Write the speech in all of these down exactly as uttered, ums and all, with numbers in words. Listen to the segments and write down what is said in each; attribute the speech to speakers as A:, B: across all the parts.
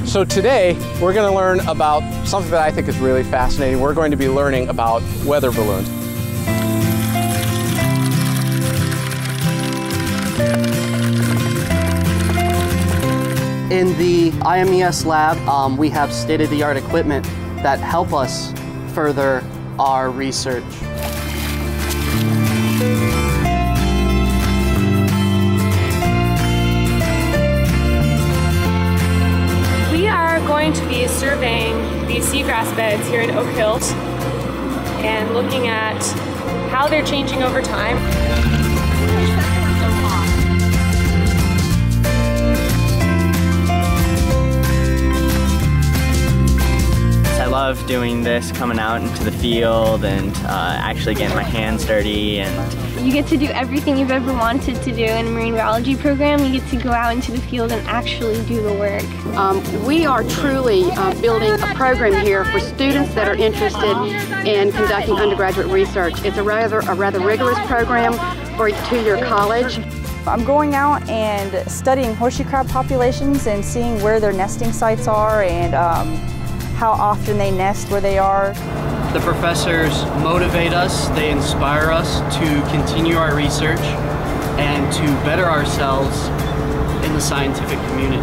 A: So today, we're going to learn about something that I think is really fascinating. We're going to be learning about weather balloons.
B: In the I M E S lab, um, we have state-of-the-art equipment that help us further our research.
C: We are going to be surveying these seagrass beds here in Oak Hills and looking at how they're changing over time.
D: I love doing this, coming out into the field and uh, actually getting my hands dirty. And
E: you get to do everything you've ever wanted to do in a marine biology program. You get to go out into the field and actually do the work.
F: Um, we are truly uh, building a program here for students that are interested in conducting undergraduate research. It's a rather, a rather rigorous program for a two-year college.
G: I'm going out and studying horseshoe crab populations and seeing where their nesting sites are and um, how often they nest where they are.
B: The professors motivate us, they inspire us to continue our research and to better ourselves in the scientific community.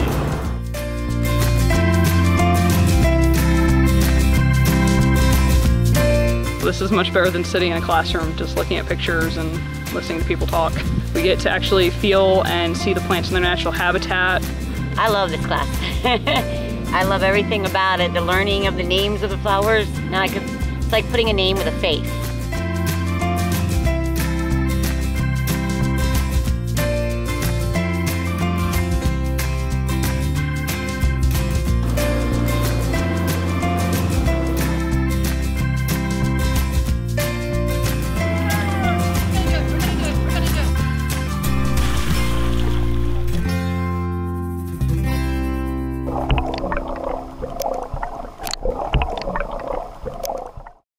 H: This is much better than sitting in a classroom just looking at pictures and listening to people talk. We get to actually feel and see the plants in their natural habitat.
I: I love this class. I love everything about it, the learning of the names of the flowers. Now I could, it's like putting a name with a face.